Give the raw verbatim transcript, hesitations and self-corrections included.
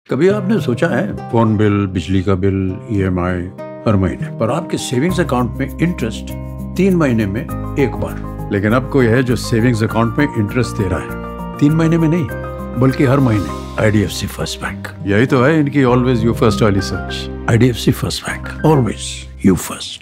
कभी आपने सोचा है फोन बिल, बिजली का बिल, ईएमआई हर महीने, पर आपके सेविंग्स अकाउंट में इंटरेस्ट तीन महीने में एक बार। लेकिन अब कोई है जो सेविंग्स अकाउंट में इंटरेस्ट दे रहा है, तीन महीने में नहीं बल्कि हर महीने। IDFC First Bank. यही तो है इनकी ऑलवेज यू फर्स्ट वाली सोच। IDFC First Bank, always you first.